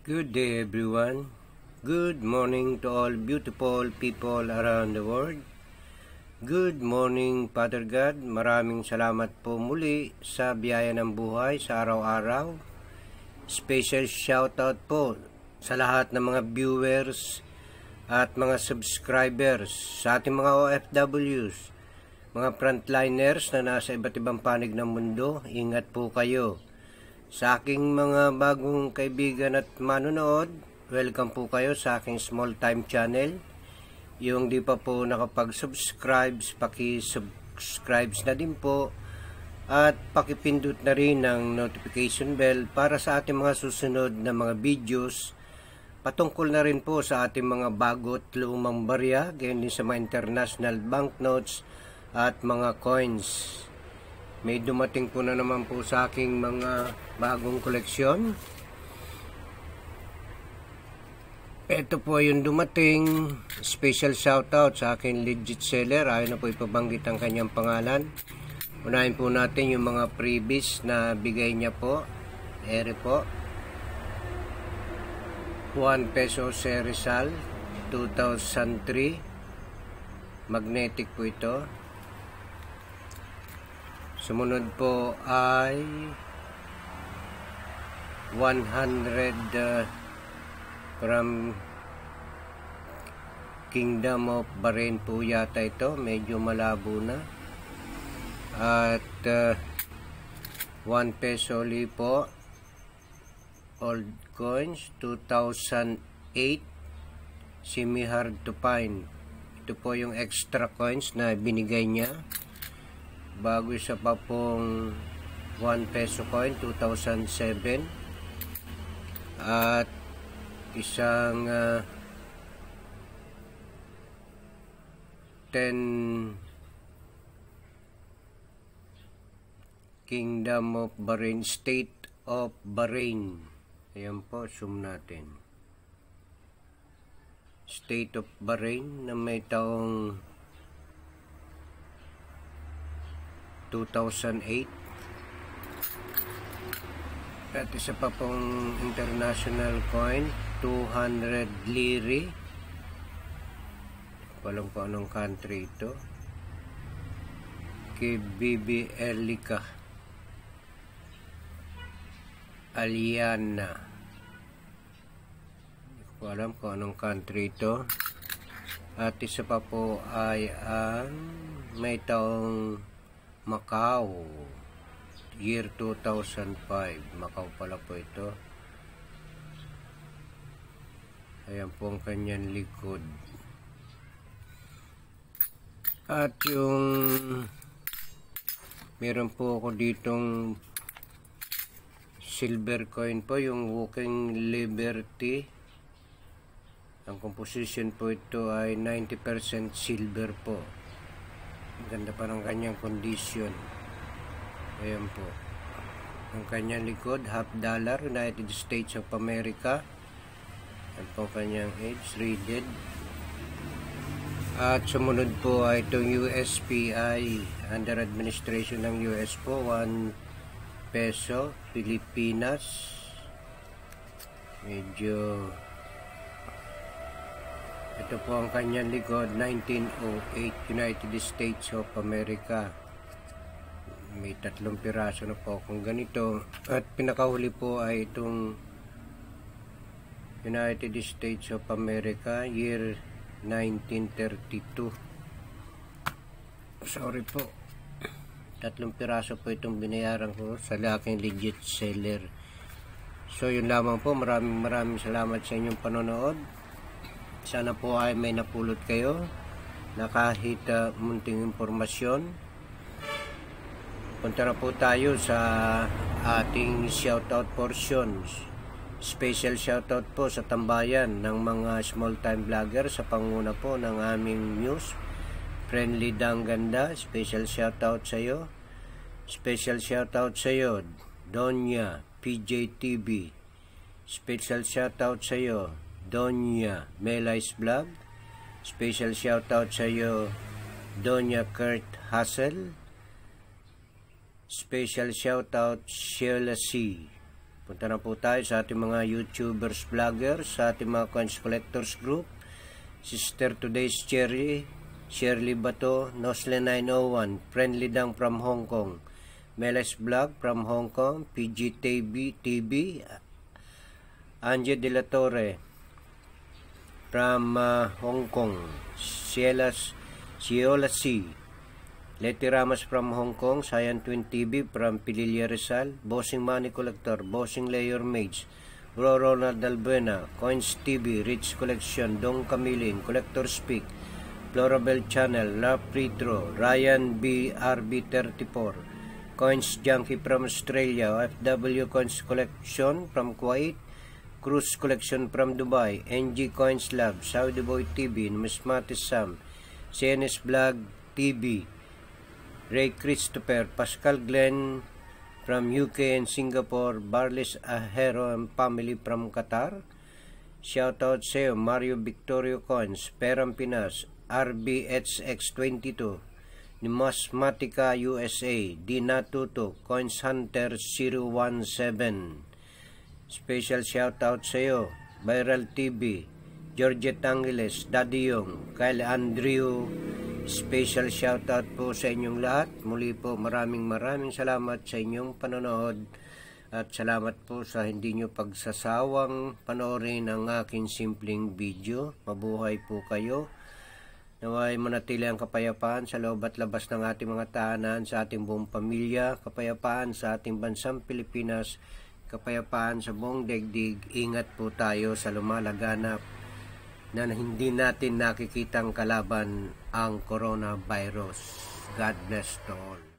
Good day everyone. Good morning to all beautiful people around the world. Good morning Father God. Maraming salamat po muli sa biyaya ng buhay sa araw-araw. Special shoutout po sa lahat ng mga viewers at mga subscribers, sa ating mga OFWs, mga frontliners na nasa iba't ibang panig ng mundo. Ingat po kayo. Sa aking mga bagong kaibigan at manonood, welcome po kayo sa aking small time channel. Yung di pa po nakapag-subscribe, paki-subscribe na din po at pakipindot na rin ng notification bell para sa ating mga susunod na mga videos patungkol na rin po sa ating mga bago at lumang barya, gayon din sa mga international banknotes at mga coins. May dumating po na naman po sa aking mga bagong koleksyon. Ito po yung dumating. Special shoutout sa aking legit seller. Ayaw na po ipabanggit ang kanyang pangalan. Unahin po natin yung mga freebies na bigay niya po. Ere po. 1 peso Serizal 2003. Magnetic po ito. Sumunod po ay 100 from Kingdom of Bahrain po yata ito. Medyo malabo na. At 1 peso li po. Old coins 2008. Semi hard to find. Ito po yung extra coins na binigay niya. Bago isa pa pong 1 peso coin 2007 at isang 10 Kingdom of Bahrain, State of Bahrain. Ayan po, zoom natin. State of Bahrain na may taong 2008. At isa pa pong international coin 200 liri. Walang po anong country ito. KBB Elika Aliana. Hindi ko alam kung anong country ito. At isa pa po ay ang may taong Macau, year 2005. Macau pala po ito. Ayan po ang kanyang likod. At yung meron po ako ditong silver coin po, yung Walking Liberty. Ang composition po ito ay 90% silver po. Ganda pa ng kanyang condition. Ayan po ang kanyang likod, $half, United States of America. Ayan po kanyang age, rated. At sumunod po ay itong USPI, under administration ng US po, 1 peso Pilipinas. Medyo ito po ang kanyang likod, 1908, United States of America. May 3 piraso na po kung ganito. At pinakahuli po ay itong United States of America, year 1932. Sorry po. 3 piraso po itong binayaran ko sa aking legit seller. So yun lamang po. Maraming salamat sa inyong panonood. Sana po ay may napulot kayo na kahit munting impormasyon. Punta na po tayo sa ating shoutout portions. Special shoutout po sa tambayan ng mga small time vlogger sa panguna po ng aming news. Friendly Dangganda, special shoutout sa iyo. Special shoutout sa iyo, Donya PJTV. Special shoutout sa iyo, Donya Melais Vlog. Special shoutout sa iyo, Donya Kurt Hassel. Special shoutout Sheila C. Punta na po tayo sa ating mga YouTubers, vloggers, sa ating mga coins collectors group. Sister Today's Cherry, Shirley Bato, Nosle 901, Friendly Dang from Hong Kong, Meles Vlog from Hong Kong, PG TV, Anje De La Torre from Hong Kong, Ciola C, Leti Ramos from Hong Kong, Sayan Twin TV from Pililla Rizal, Bossing Money Collector, Bossing Layer Mage, Bro Ronald Albuena, Coins TV, Rich Collection, Dong Camilin, Collector Speak, Florabel Channel, Love Retro, Ryan BRB34, Coins Junkie from Australia, FW Coins Collection from Kuwait, Cruise Collection from Dubai, NG Coins Lab, Saudi Boy TV, Numismatis Sam, CNS Vlog TV, Ray Christopher, Pascal Glenn from UK and Singapore, Barles Ahero and family from Qatar. Shoutout sa iyo, Mario Victorio Coins, Peram Pinas, RBHX22, Numismatica USA, Dina Tuto, Coins Hunter 017. Special shoutout sa iyo, Viral TV, Georgette Angeles, Daddy Yong, Kyle Andrew. Special shoutout po sa inyong lahat. Muli po maraming salamat sa inyong panonood at salamat po sa hindi nyo pagsasawang panoorin ang aking simpleng video. Mabuhay po kayo. Naway manatili ang kapayapaan sa loob at labas ng ating mga tahanan, sa ating buong pamilya, kapayapaan sa ating bansang Pilipinas, kapayapaan sa buong daigdig. Ingat po tayo sa lumalaganap na hindi natin nakikitang kalaban ang coronavirus. God bless to all.